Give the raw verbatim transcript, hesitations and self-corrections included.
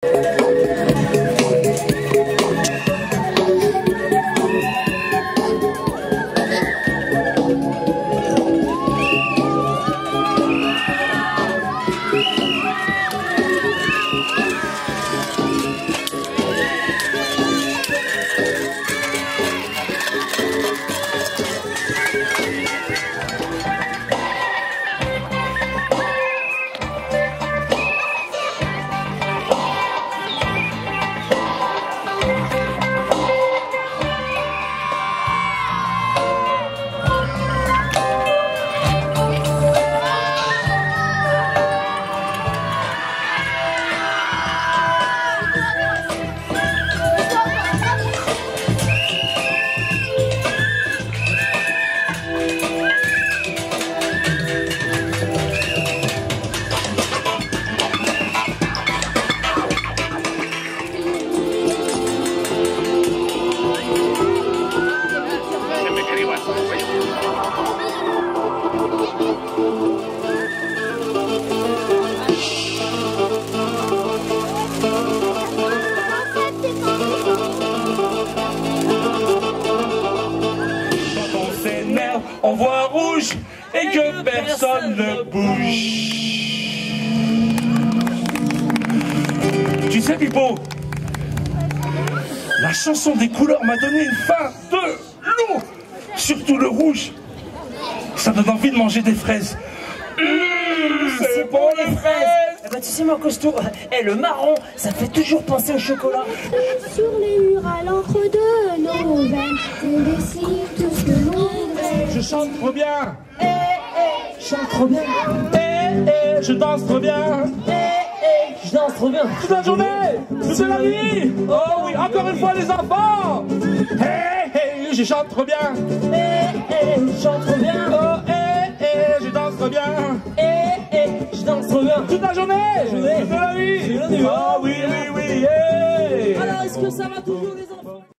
On voit rouge et que personne ne bouge. Tu sais, Pipo, la chanson des couleurs m'a donné une faim de loup. Surtout le rouge. Ça donne envie de manger des fraises. Mmh, c'est bon les fraises. Eh ben, tu sais moi costaud, eh, le marron, ça fait toujours penser au chocolat. Sur les murs à l'encre de nos veines, on dessine tout ce que l'on veut. Je chante trop bien. Eh, eh, je chante trop bien. Eh, eh, je danse trop bien. Eh, eh, je danse trop bien. Toute la journée, toute la nuit. Oh oui, encore une fois les enfants. Eh, eh, je chante trop bien. Eh, eh, je chante trop bien. Oh, eh, eh, je danse trop bien. Eh, eh, je danse trop bien. Toute la journée, toute la nuit. C'est la nuit. Oh oui, oui, oui, yeah. Alors, est-ce que ça va toujours les enfants?